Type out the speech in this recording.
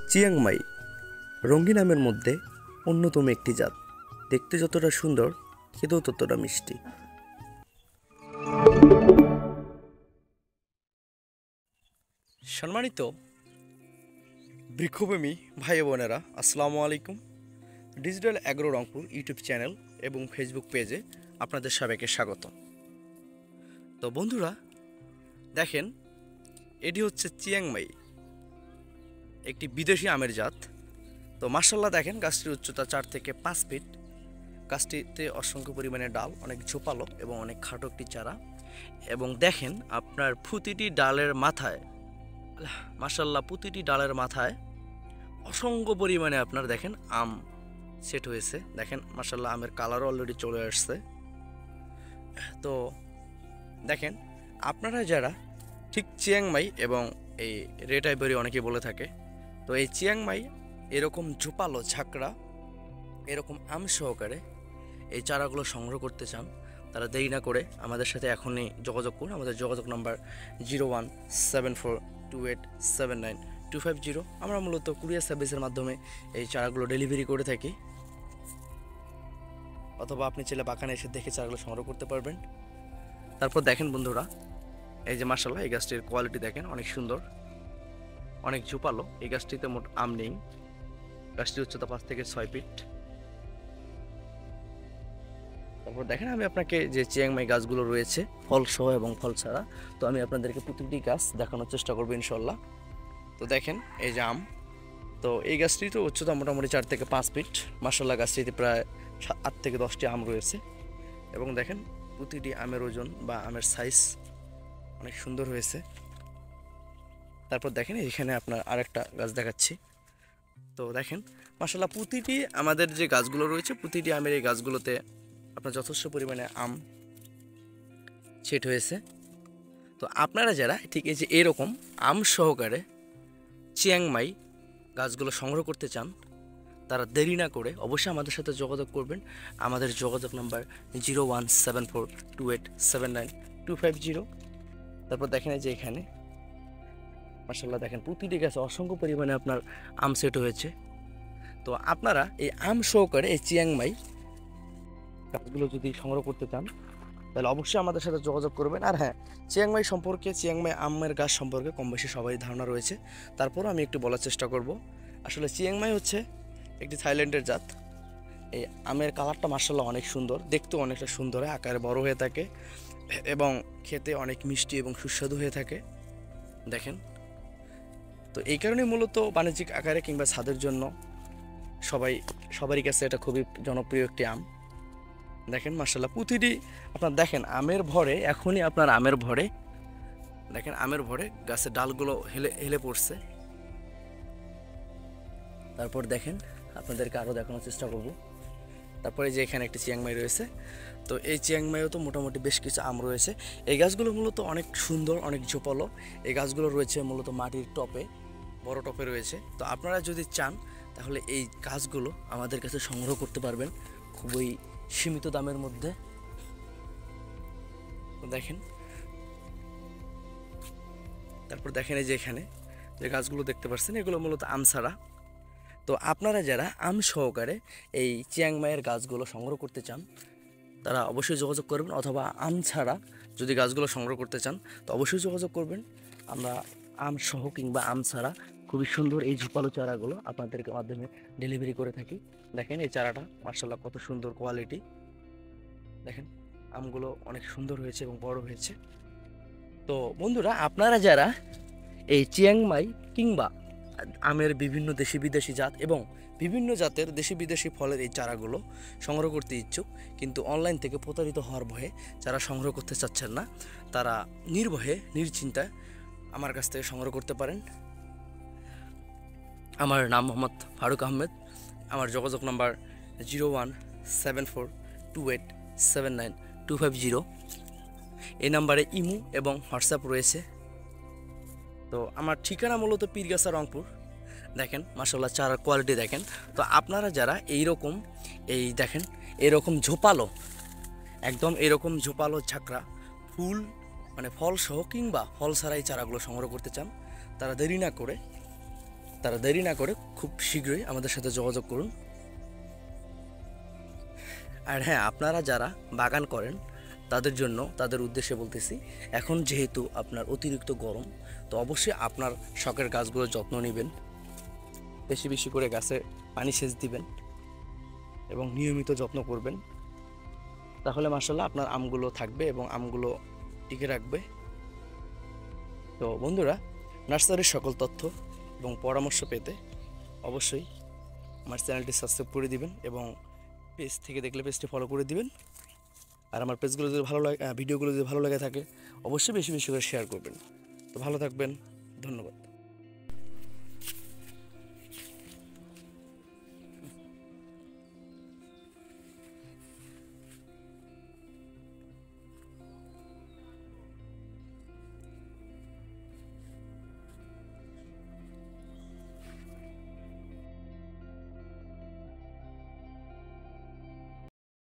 Chiang Mai রঙিন আমের মধ্যে অন্যতম একটি জাত। দেখতে যতটা সুন্দর, খেতেও ততটা মিষ্টি। সম্মানিত বৃক্ষপ্রেমী ভাই বোনেরা, আসসালামু আলাইকুম। Digital agro Rangpur YouTube channel এবং ফেসবুক পেজে আপনাদের সবাইকে স্বাগত। তো বন্ধুরা দেখেন, এটি হচ্ছে চিয়াংমাই, একটি বিদেশি আমের জাত। তো মাশাআল্লাহ দেখেন, গাছটির উচ্চতা 4 থেকে 5 ফিট। গাছটিতে অসংখ্য পরিমাণে ডাল, অনেক ঝোপালো এবং অনেক খাটো একটি চারা। এবং দেখেন আপনার প্রতিটি ডালের মাথায়, মাশাআল্লাহ প্রতিটি ডালের মাথায় অসংখ্য পরিমাণে আপনার দেখেন আম সেট হয়েছে। দেখেন মাশাআল্লাহ আমের কালারও অলরেডি চলে আসছে। তো দেখেন আপনারা যারা ঠিক চিয়াংমাই এবং এই রেড আইভরি অনেকে বলে থাকে, তো এই চিয়াংমাই এরকম ঝোপালো ঝাঁকড়া এরকম আম সহকারে এই চারাগুলো সংগ্রহ করতে চান, তারা দেরি না করে আমাদের সাথে এখনই যোগাযোগ করুন। আমাদের যোগাযোগ নাম্বার 01742879 250। আমরা মূলত কুরিয়ার সার্ভিসের মাধ্যমে এই চারাগুলো ডেলিভারি করে থাকি, অথবা আপনি চাইলে বাগানে এসে দেখে চারাগুলো সংগ্রহ করতে পারবেন। তারপর দেখেন বন্ধুরা, এই যে মাশাআল্লাহ এই গাছটির কোয়ালিটি দেখেন, অনেক সুন্দর, অনেক ঝোপালো। এই গাছটিতে মোট আম নেই। গাছটির উচ্চতা 5 থেকে 6 ফিট। তারপর দেখেন আমি আপনাকে যে চিয়াংমাই গাছগুলো রয়েছে ফল সহ এবং ফল ছাড়া, তো আমি আপনাদেরকে প্রতিটি গাছ দেখানোর চেষ্টা করবো ইনশাল্লাহ। তো দেখেন এই যে আম, তো এই গাছটির তো উচ্চতা মোটামুটি 4 থেকে 5 ফিট। মাশাআল্লাহ গাছটিতে প্রায় 8 থেকে 10টি আম রয়েছে। এবং দেখেন প্রতিটি আমের ওজন বা আমের সাইজ অনেক সুন্দর হয়েছে। তারপর দেখেন এখানে আপনার আরেকটা গাছ দেখাচ্ছি। তো দেখেন মাশাআল্লাহ প্রতিটি আমাদের যে গাছগুলো রয়েছে, প্রতিটি আমের এই গাছগুলোতে আপনার যথেষ্ট পরিমাণে আম সেট হয়েছে। তো আপনারা যারা ঠিক এই যে এরকম আম সহকারে চিয়াংমাই গাছগুলো সংগ্রহ করতে চান, তারা দেরি না করে অবশ্যই আমাদের সাথে যোগাযোগ করবেন। আমাদের যোগাযোগ নাম্বার 01742879 250। তারপর দেখেন এই যে এখানে মাশাআল্লাহ দেখেন প্রতিটি গাছে অসংখ্য পরিমাণে আপনার আম সেট হয়েছে। তো আপনারা এই আম সহকারে এই চিয়াংমাই গাছগুলো যদি সংগ্রহ করতে চান, তাহলে অবশ্যই আমাদের সাথে যোগাযোগ করবেন। আর হ্যাঁ, চিয়াংমাই সম্পর্কে, চিয়াংমাই আমের গাছ সম্পর্কে কম বেশি সবারই ধারণা রয়েছে, তারপরও আমি একটু বলার চেষ্টা করব। আসলে চিয়াংমাই হচ্ছে একটি থাইল্যান্ডের জাত। এই আমের কালারটা মাশাআল্লাহ অনেক সুন্দর, দেখতেও অনেকটা সুন্দর হয়, আকারে বড় হয়ে থাকে এবং খেতে অনেক মিষ্টি এবং সুস্বাদু হয়ে থাকে। দেখেন, তো এই কারণে মূলত বাণিজ্যিক আকারে কিংবা ছাদের জন্য সবারই কাছে এটা খুবই জনপ্রিয় একটি আম। দেখেন মাশাআল্লাহ প্রতিটি আপনার দেখেন আমের ভরে, এখনই আপনার আমের ভরে দেখেন, আমের ভরে গাছের ডালগুলো হেলে হেলে পড়ছে। তারপর দেখেন আপনাদেরকে আরও দেখানোর চেষ্টা করব। তারপরে যে এখানে একটি চিয়াংমাই রয়েছে, তো এই চিয়াংমাইও তো মোটামুটি বেশ কিছু আম রয়েছে। এই গাছগুলো মূলত অনেক সুন্দর, অনেক ঝোপালো। এই গাছগুলো রয়েছে মূলত মাটির টপে, বড় টপে রয়েছে। তো আপনারা যদি চান তাহলে এই গাছগুলো আমাদের কাছে সংগ্রহ করতে পারবেন খুবই সীমিত দামের মধ্যে। দেখেন, তারপর দেখেন এই যে এখানে যে গাছগুলো দেখতে পাচ্ছেন, এগুলো মূলত আম ছাড়া। তো আপনারা যারা আম সহকারে এই চিয়াংমাইয়ের গাছগুলো সংগ্রহ করতে চান, তারা অবশ্যই যোগাযোগ করবেন, অথবা আম ছাড়া যদি গাছগুলো সংগ্রহ করতে চান তো অবশ্যই যোগাযোগ করবেন। আমরা আম সহ কিংবা আম ছাড়া খুবই সুন্দর এই ঝোপালো চারাগুলো আপনাদেরকে মাধ্যমে ডেলিভারি করে থাকি। দেখেন এই চারাটা মাশাআল্লাহ কত সুন্দর কোয়ালিটি। দেখেন আমগুলো অনেক সুন্দর হয়েছে এবং বড় হয়েছে। তো বন্ধুরা আপনারা যারা এই চিয়াংমাই কিংবা আমের বিভিন্ন দেশি বিদেশি জাত এবং বিভিন্ন জাতের দেশি বিদেশি ফলের এই চারাগুলো সংগ্রহ করতে ইচ্ছুক, কিন্তু অনলাইন থেকে প্রতারিত হওয়ার ভয়ে যারা সংগ্রহ করতে চাচ্ছেন না, তারা নির্ভয়ে নিশ্চিন্তায় আমার কাছ থেকে সংগ্রহ করতে পারেন। আমার নাম মোহাম্মদ ফারুক আহমেদ। আমার যোগাযোগ নাম্বার 01742879 250। এই নাম্বারে ইমো এবং হোয়াটসঅ্যাপ রয়েছে। তো আমার ঠিকানা মূলত পীরগাছা, রংপুর। দেখেন মাশাআল্লাহ চারার কোয়ালিটি দেখেন। তো আপনারা যারা এইরকম দেখেন এরকম ঝোপালো, একদম এরকম ঝোপালো ঝাঁকড়া ফুল মানে ফল সহ কিংবা ফল ছাড়াই চারাগুলো সংগ্রহ করতে চান, তারা দেরি না করে তারা দেরি না করে খুব শীঘ্রই আমাদের সাথে যোগাযোগ করুন। আর হ্যাঁ, আপনারা যারা বাগান করেন তাদের জন্য, তাদের উদ্দেশ্যে বলতেছি, এখন যেহেতু আপনার অতিরিক্ত গরম, তো অবশ্যই আপনার শখের গাছগুলোর যত্ন নেবেন, বেশি বেশি করে গাছে পানি সেচ দিবেন এবং নিয়মিত যত্ন করবেন। তাহলে মাশাআল্লাহ আপনার আমগুলো থাকবে এবং আমগুলো টিকে রাখবে। তো বন্ধুরা, নার্সারির সকল তথ্য এবং পরামর্শ পেতে অবশ্যই আমার চ্যানেলটি সাবস্ক্রাইব করে দিবেন এবং পেজ থেকে দেখলে পেজটি ফলো করে দিবেন। আর আমার পেজগুলো যদি ভালো লাগে, ভিডিওগুলো যদি ভালো লাগে থাকে, অবশ্যই বেশি বেশি করে শেয়ার করবেন। তো ভালো থাকবেন, ধন্যবাদ।